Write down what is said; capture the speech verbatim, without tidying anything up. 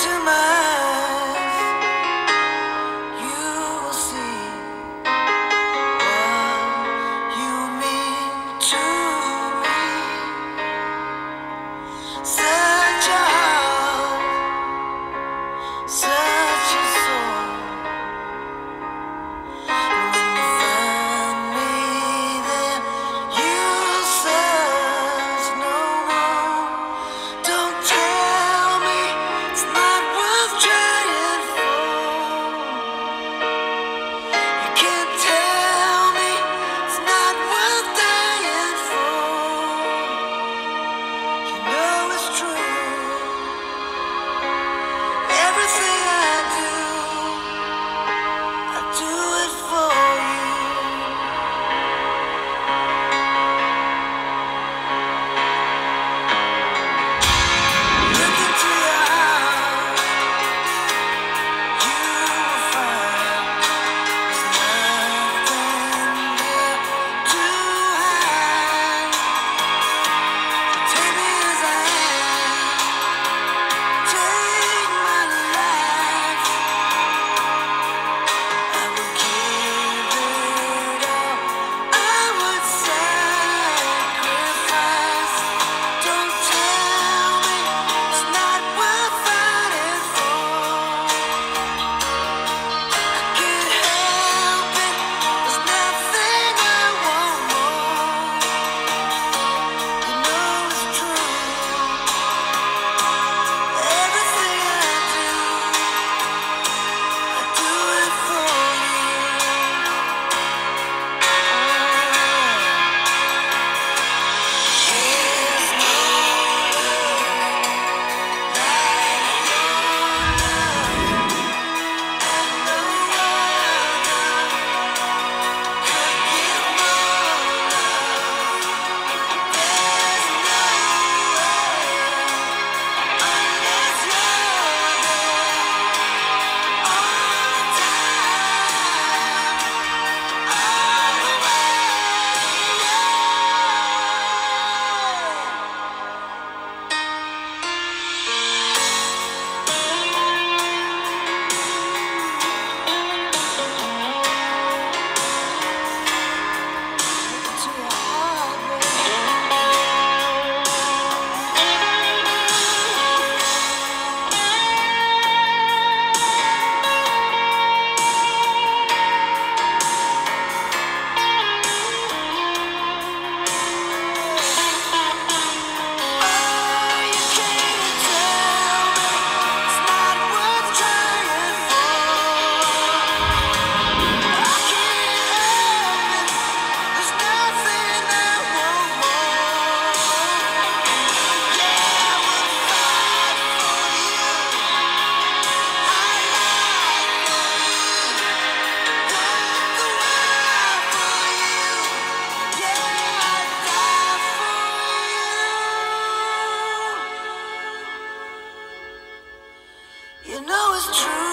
into my eyes, you will see what you mean to me. Such a heart, such a soul. And when you find me there, you'll search no more. Don't tell me it's not worth trying for. You can't tell me it's not worth dying for. You know it's true. Everything I do, I do it for you. Look into your eyes, you will find there's nothing there to hide. Take me as I am, take my life. I would give it all, I would sacrifice. Don't tell me it's not worth fighting for. I can't help it, there's nothing I want more. You know it's true. Everything I do, I do it for you. There's no love like your love. No other could give more love. There's no way unless you're there all the time, all the way. To your heart, oh, you can't tell me it's not worth trying for. I can't help it, there's nothing I want more. Yeah, I would fight for you. I lie for you. Want the world for you. Yeah, I'd die for you. You know it's true.